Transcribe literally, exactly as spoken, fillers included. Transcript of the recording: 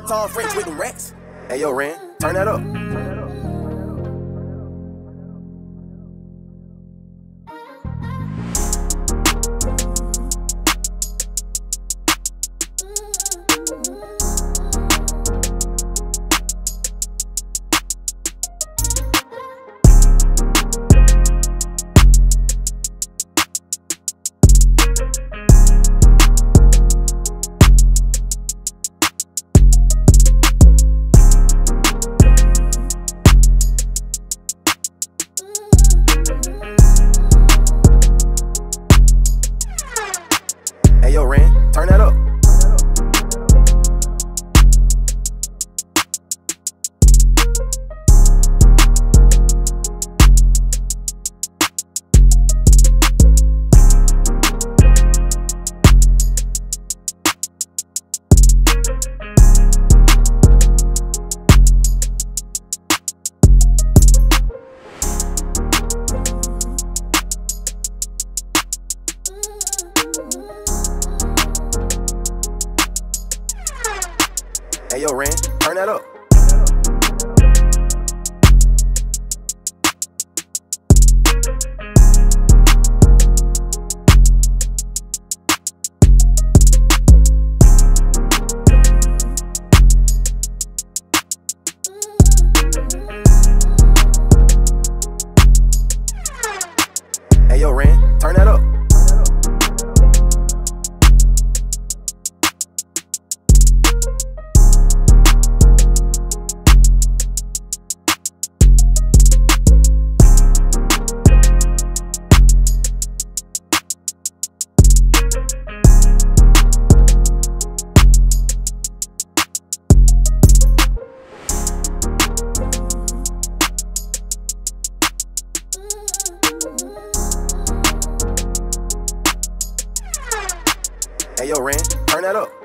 Tom French with the racks. Hey, yo, Ren, turn that up. Hey, yo, Ren, turn that up. Hey, yo, Ren, turn that up. Hey, yo, Ren, turn that up. Hey, yo, Ren, turn that up.